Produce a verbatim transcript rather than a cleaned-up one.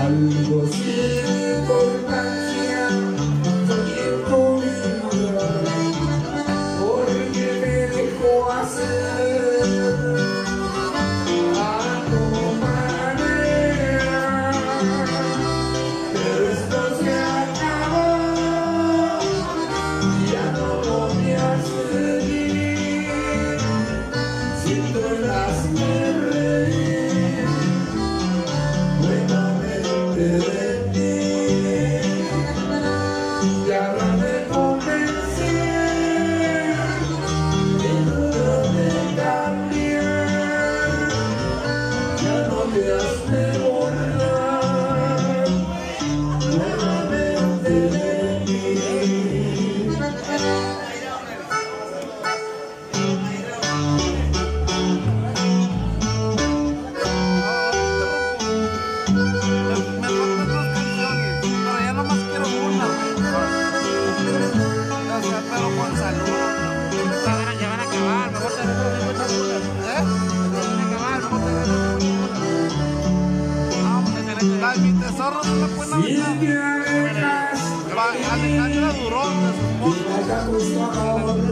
algo sin importancia, soñé con ella, porque me dejó hacer a tu manera, pero esto se acabó, ya no voy a seguir, siento el hazme reír nuevamente de ti, y ahora me convencí que no me cambiar, ya no me has de borrar nuevamente de mí. Me faltan dos canciones, pero ya nomás quiero una, o sea, pero con salud. Ya van a, ya van a acabar, mejor te regalo cincuenta bolas. ¿Eh? Ya van a acabar, mejor te regalo cincuenta bolas. No, pues la de mi tesoro no la pueden Si aventar. te alejas, Va, Alejandra Durón de su esposo. y me da gusto ahora.